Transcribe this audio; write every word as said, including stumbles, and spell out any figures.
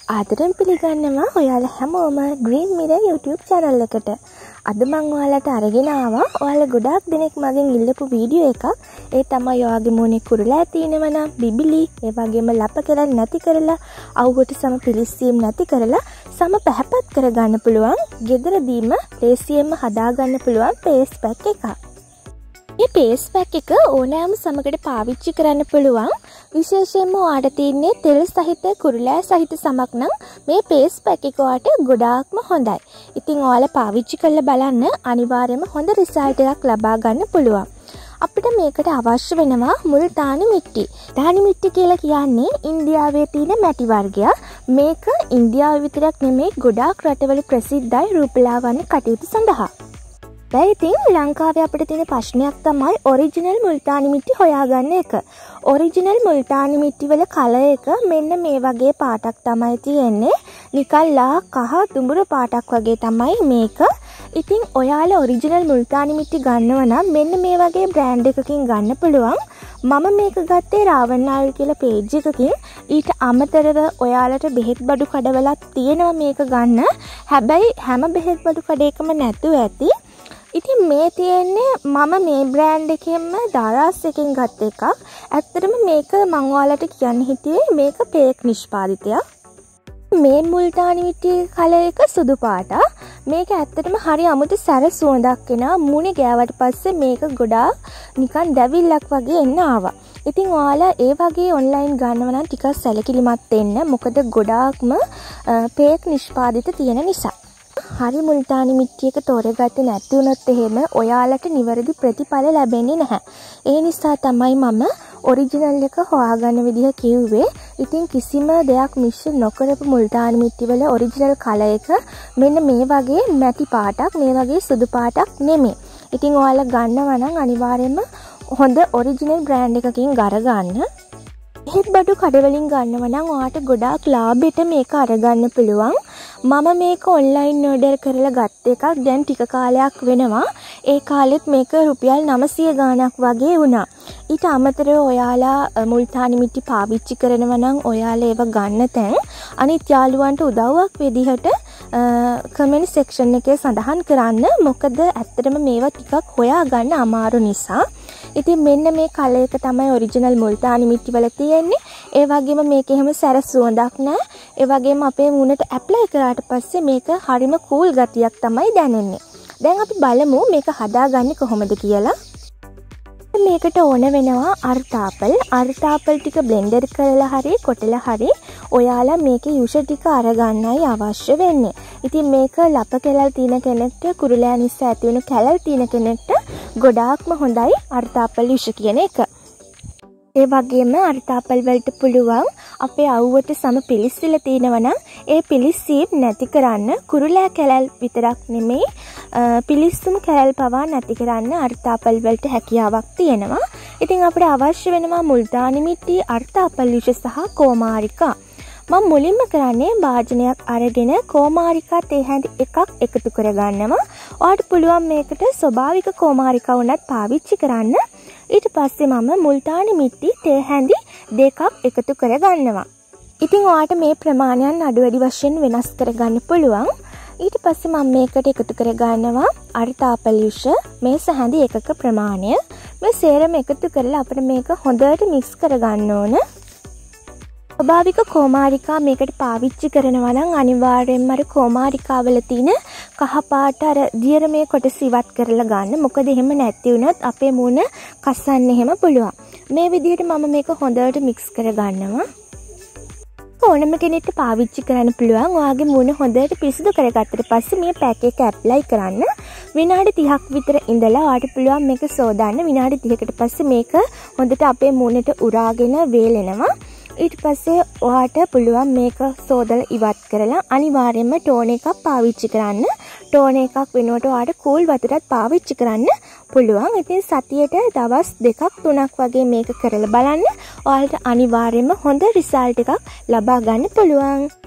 ආදරෙන් පිළිගන්නවා ඔයාලා හැමෝම Green Mirror YouTube channel එකට. අද මම ඔයාලට අරගෙන ආවා ඔයාලා ගොඩාක් දෙනෙක් මගෙන් ඉල්ලපු වීඩියෝ එකක්. ඒ තමයි ඔයාගේ මොනේ කුරුලා තියෙනවා නම් බිබිලි, ඒ වගේම ලප කරලා නැති කරලා, අවුවට සම පිලිස්සීම් නැති කරලා සම පැහැපත් කරගන්න පුළුවන්. ගෙදරදීම ලේසියෙන්ම හදාගන්න පුළුවන් face pack එකක්. මේ face pack එක ඕනෑම සමකට පාවිච්චි කරන්න පුළුවන්. විශේෂයෙන්ම ඔයාට තියෙන්නේ තෙල් සහිත කුරුලෑ සහිත සමක් නම් මේ face pack එක ඔයාට ගොඩාක්ම හොඳයි. ඉතින් ඔයාලා පාවිච්චි කරලා බලන්න අනිවාර්යයෙන්ම හොඳ රිසල්ට් එකක් ලබා ගන්න පුළුවන්. අපිට මේකට අවශ්‍ය වෙනවා multani mitti. multani mitti කියලා කියන්නේ ඉන්දියාවේ තියෙන මැටි වර්ගයක්. මේක ඉන්දියාව විතරක් නෙමෙයි ගොඩාක් රටවල ප්‍රසිද්ධයි රූපලාවන්‍ය කටයුතු සඳහා. දැන් ඉතින් ලංකාවේ අපිට තියෙන ප්‍රශ්නයක් තමයි ඔරිජිනල් multani mitti හොයාගන්න එක. ඔරිජිනල් multani mitti වල කලර් එක මෙන්න මේ වගේ පාටක් තමයි තියෙන්නේ. නිකන් ලා කහ දුඹුරු පාටක් වගේ තමයි මේක. ඉතින් ඔයාලා ඔරිජිනල් multani mitti ගන්නව නම් මෙන්න මේ වගේ බ්‍රෑන්ඩ් එකකින් ගන්න පුළුවන්. මම මේක ගත්තේ රාවණාල් කියලා පේජ් එකකින්. ඊට අමතරව ඔයාලට බෙහෙත් බඩු කඩවලක් තියෙනවා මේක ගන්න. හැබැයි හැම බෙහෙත් බඩු කඩේකම නැතුව ඇති. ඉතින් මේ තියෙන්නේ මම මේ බ්‍රෑන්ඩ් එකෙන්ම දාරාස් එකෙන් ගත්ත එකක්. ඇත්තටම මේක මම ඔයාලට කියන්න හිතුවේ මේක ෆේක් නිෂ්පාදිතයක්. මේ multani mitti කලර් එක සුදු පාටක්. මේක ඇත්තටම හරි අමුතු සැර සුවඳක් එනවා. මූණේ ගෑවට පස්සේ මේක ගොඩාක් නිකන් දැවිල්ලක් වගේ එන්න ආවා. ඉතින් ඔයාලා ඒ වගේ ඔන්ලයින් ගන්නව නම් ටිකක් සැලකිලිමත් වෙන්න. මොකද ගොඩාක්ම ෆේක් නිෂ්පාදිත තියෙන නිසා. හරි multani mitti එක තෝරගත්තේ නැති වුණොත් එහෙම ඔයාලට නිවැරදි ප්‍රතිඵල ලැබෙන්නේ නැහැ. ඒ නිසා තමයි මම ඔරිජිනල් එක හොයාගන්න විදිහ කිව්වේ. ඉතින් කිසිම දෙයක් මික්ස් නොකරපු multani mitti වල ඔරිජිනල් කලර් එක මෙන්න මේ වගේ මැටි පාටක්, මේ වගේ සුදු පාටක් නෙමෙයි. ඉතින් ඔයාලා ගන්නවා නම් අනිවාර්යයෙන්ම හොඳ ඔරිජිනල් බ්‍රෑන්ඩ් එකකින් ගන්න. බෙහෙත් බඩු කඩවලින් ගන්නව නම් ඔයාට ගොඩාක් ලාභෙට මේක අරගන්න පුළුවන්. මම මේක ඔන්ලයින් ඕඩර් කරලා ගත්ත එකක්. දැන් ටික කාලයක් වෙනවා. ඒ කාලෙත් මේක රුපියල් නවසිය ගාණක් වගේ වුණා. ඊට අමතරව ඔයාලා multani mitti පාවිච්චි කරනවා නම් ඔයාලා ඒව ගන්න තැන් අනිත් යාළුවන්ට උදව්වක් විදිහට කමෙන්ට් සෙක්ෂන් එකේ සඳහන් කරන්න. මොකද ඇත්තටම මේවා ටිකක් හොයාගන්න අමාරු නිසා. ඉතින් මෙන්න මේ කලර් එක තමයි ඔරිජිනල් multani mitti වල තියෙන්නේ. ඒ වගේම මේක එහෙම සැර සුවඳක් නැහැ. ඒ වගේම අපේ මූණට ඇප්ලයි කරාට පස්සේ මේක හරිම කූල් ගතියක් තමයි දැනෙන්නේ. දැන් අපි බලමු මේක හදාගන්නේ කොහොමද කියලා. මේකට ඕන වෙනවා අර්තාපල්. අර්තාපල් ටික බ්ලෙන්ඩර් කරලා හරි කොටලා හරි ඔයාලා මේකේ යුෂ ටික අරගන්නයි අවශ්‍ය වෙන්නේ. ඉතින් මේක ලප කැලල් තියෙන කෙනෙක්ට, කුරුලෑ නිසා ඇති වෙන කැලල් තියෙන කෙනෙක්ට ගොඩාක්ම හොඳයි අර්තාපල් යුෂ කියන එක. ඒ වගේම අර්තාපල් වලට පුළුවන් අපේ අවුවට සම පිලිස්සලා තියෙනවා නම් ඒ පිලිස්සීම් නැති කරන්න කුරුලෑ කැලල් විතරක් නෙමෙයි පිලිස්සුම් කැලල් පවා නැති කරන්න අර්තාපල් වලට හැකියාවක් තියෙනවා. ඉතින් අපිට අවශ්‍ය වෙනවා multani mitti, අර්තාපල් යුෂ සහ කෝමාරිකා. මම මුලින්ම කරන්නේ භාජනයක් අරගෙන කෝමාරිකා තේ හැඳි එකක් එකතු කරගන්නවා. ඔයාලට පුළුවන් මේකට ස්වභාවික කෝමාරිකා වුණත් පාවිච්චි කරන්න. ඊට පස්සේ මම multani mitti තේ හැඳි දෙකක් එකතු කරගන්නවා. ඉතින් ඔයාට මේ ප්‍රමාණයන් අඩු වැඩි වශයෙන් වෙනස් කරගන්න පුළුවන්. ඊට පස්සේ මම මේකට එකතු කරගන්නවා අර්තාපල් යුෂ මේ සැහැඳි එකක ප්‍රමාණය. මේ සේරම එකතු කරලා අපිට මේක හොඳට මික්ස් කරගන්න ඕන. ස්වභාවික කෝමාරිකා මේකට පාවිච්චි කරනවා නම් අනිවාර්යෙන්ම අර කෝමාරිකා වල තියෙන කහ පාට අර දියරමේ කොටස ඉවත් කරලා ගන්න. මොකද එහෙම නැති වුණොත් අපේ මූණ කස්සන්න එහෙම පුළුවන්. මේ විදිහට මම මේක හොඳට මික්ස් කරගන්නවා. ඕනම කෙනෙක්ට පාවිච්චි කරන්න පුළුවන්. ඔයාගේ මූණ හොඳට පිරිසිදු කරගත්තට පස්සේ මේ පැක් එක ඇප්ලයි කරන්න. විනාඩි තිහක් විතර ඉඳලා ඔයාට පුළුවන් මේක සෝදාන්න. විනාඩි තිහකට පස්සේ මේක හොඳට අපේ මූණට උරාගෙන වේලෙනවා. ඊට පස්සේ ඔයාට පුළුවන් මේක සෝදලා ඉවත් කරලා අනිවාර්යයෙන්ම ටෝන එකක් පාවිච්චි කරන්න. ටෝන එකක් වෙනුවට ඔයාට කූල් වතුරත් පාවිච්චි කරන්න පුළුවන්. ඉතින් සතියේට දවස් දෙකක් තුනක් වගේ මේක කරලා බලන්න. ඔයාලට අනිවාර්යයෙන්ම හොඳ රිසල්ට් එකක් ලබා ගන්න පුළුවන්.